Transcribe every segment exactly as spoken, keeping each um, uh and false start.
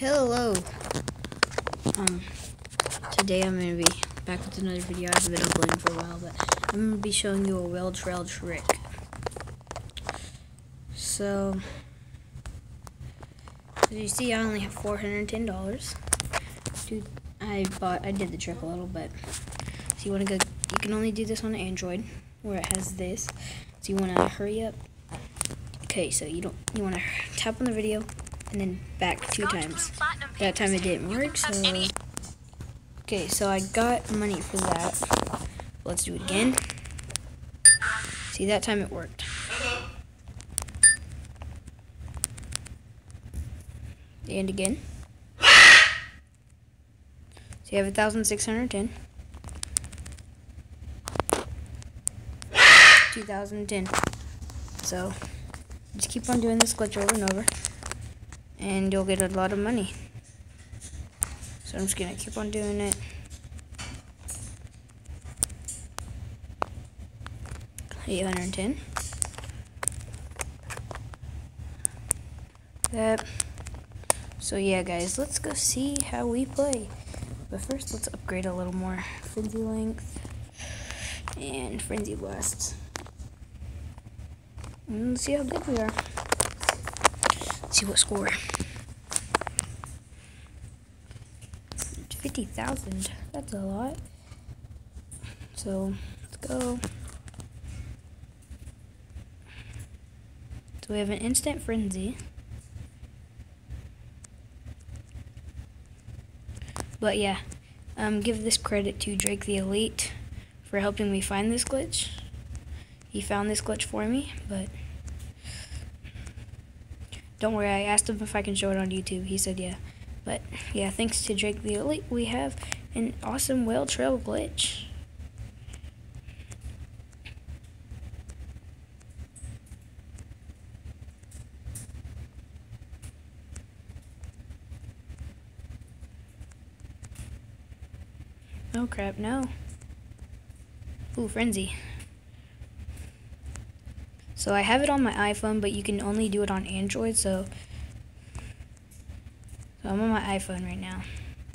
Hello. Um, today I'm gonna be back with another video. I've been uploading for a while, but I'm gonna be showing you a whale trail trick. So, as you see, I only have four hundred ten dollars. Dude, I bought. I did the trick a little bit. So you wanna go? You can only do this on Android, where it has this. So you wanna hurry up. Okay, so you don't. You wanna tap on the video. And then back two times. That time it didn't work, so... Okay, so I got money for that. Let's do it again. See, that time it worked. And again. So you have one thousand six hundred ten. two thousand ten. So, just keep on doing this glitch over and over. And you'll get a lot of money. So I'm just gonna keep on doing it. eight hundred ten. That. So yeah, guys, let's go see how we play. But first, let's upgrade a little more. Frenzy length and frenzy blast. And let's see how good we are. Let's see what score. fifty thousand. That's a lot. So, let's go. So we have an instant frenzy. But yeah, um, give this credit to Drake the Elite for helping me find this glitch. He found this glitch for me, but don't worry, I asked him if I can show it on YouTube. He said yeah. But yeah, thanks to Drake the Elite, we have an awesome whale trail glitch. Oh crap, no. Ooh, frenzy. So I have it on my iPhone, but you can only do it on Android, so So I'm on my iPhone right now.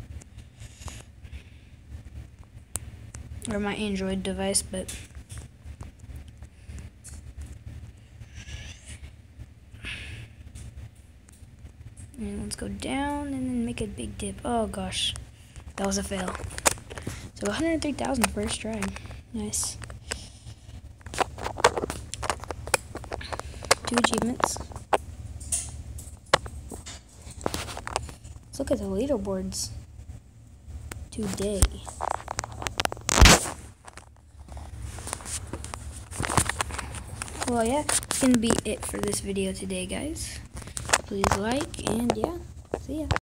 Or my Android device, but and let's go down and then make a big dip. Oh gosh. That was a fail. So one hundred three thousand first try. Nice. Two achievements. Let's look at the leaderboards today. Well, yeah, that's gonna be it for this video today, guys. Please like, and yeah, see ya.